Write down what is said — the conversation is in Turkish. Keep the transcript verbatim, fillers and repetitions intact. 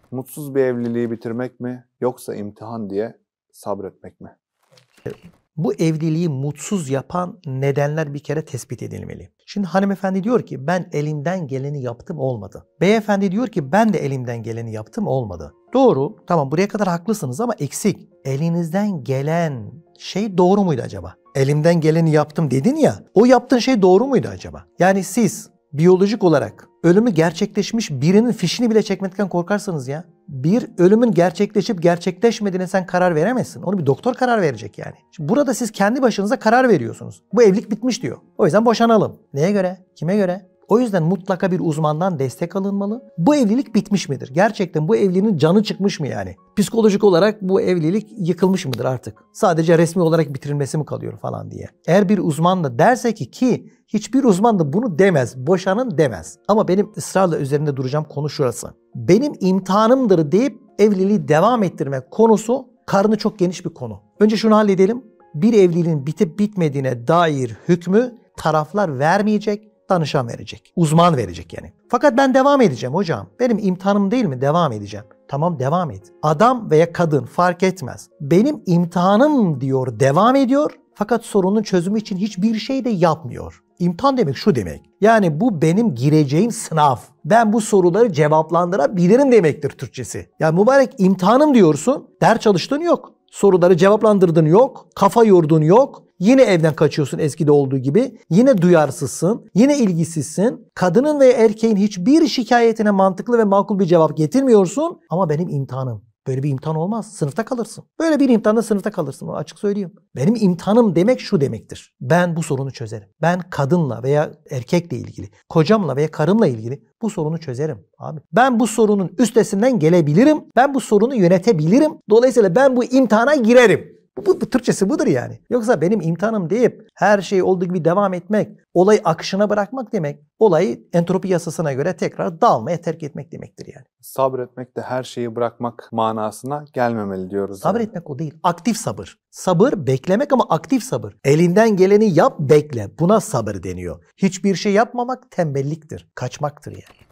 Mutsuz bir evliliği bitirmek mi yoksa imtihan diye sabretmek mi? Bu evliliği mutsuz yapan nedenler bir kere tespit edilmeli. Şimdi hanımefendi diyor ki ben elimden geleni yaptım olmadı. Beyefendi diyor ki ben de elimden geleni yaptım olmadı. Doğru, tamam buraya kadar haklısınız ama eksik. Elinizden gelen şey doğru muydu acaba? Elimden geleni yaptım dedin ya, o yaptığın şey doğru muydu acaba? Yani siz biyolojik olarak ölümü gerçekleşmiş birinin fişini bile çekmekten korkarsanız ya, bir ölümün gerçekleşip gerçekleşmediğine sen karar veremezsin. Onu bir doktor karar verecek yani. Şimdi burada siz kendi başınıza karar veriyorsunuz. Bu evlilik bitmiş diyor. O yüzden boşanalım. Neye göre? Kime göre? O yüzden mutlaka bir uzmandan destek alınmalı. Bu evlilik bitmiş midir? Gerçekten bu evliliğin canı çıkmış mı yani? Psikolojik olarak bu evlilik yıkılmış mıdır artık? Sadece resmi olarak bitirilmesi mi kalıyor falan diye. Eğer bir uzman da derse ki ki hiçbir uzman da bunu demez, boşanın demez. Ama benim ısrarla üzerinde duracağım konu şurası. Benim imtihanımdır deyip evliliği devam ettirmek konusu karnı çok geniş bir konu. Önce şunu halledelim. Bir evliliğin bitip bitmediğine dair hükmü taraflar vermeyecek, danışan verecek. Uzman verecek yani. Fakat ben devam edeceğim hocam. Benim imtihanım değil mi? Devam edeceğim. Tamam devam et. Adam veya kadın fark etmez. Benim imtihanım diyor, devam ediyor. Fakat sorunun çözümü için hiçbir şey de yapmıyor. İmtihan demek şu demek. Yani bu benim gireceğim sınav. Ben bu soruları cevaplandırabilirim demektir Türkçesi. Yani mübarek imtihanım diyorsun, ders çalıştığın yok. Soruları cevaplandırdığın yok, kafa yorduğun yok. Yine evden kaçıyorsun eskide olduğu gibi. Yine duyarsızsın, yine ilgisizsin. Kadının ve erkeğin hiçbir şikayetine mantıklı ve makul bir cevap getirmiyorsun. Ama benim imtihanım. Böyle bir imtihan olmaz. Sınıfta kalırsın. Böyle bir imtihanda sınıfta kalırsın. Açık söyleyeyim. Benim imtihanım demek şu demektir. Ben bu sorunu çözerim. Ben kadınla veya erkekle ilgili, kocamla veya karımla ilgili bu sorunu çözerim. Abi. Ben bu sorunun üstesinden gelebilirim. Ben bu sorunu yönetebilirim. Dolayısıyla ben bu imtihana girerim. Bu, bu Türkçesi budur yani. Yoksa benim imtihanım deyip her şey olduğu gibi devam etmek, olayı akışına bırakmak demek, olayı entropi yasasına göre tekrar dağılmaya terk etmek demektir yani. Sabretmek de her şeyi bırakmak manasına gelmemeli diyoruz. Sabretmek yani. O değil. Aktif sabır. Sabır beklemek ama aktif sabır. Elinden geleni yap, bekle. Buna sabır deniyor. Hiçbir şey yapmamak tembelliktir, kaçmaktır yani.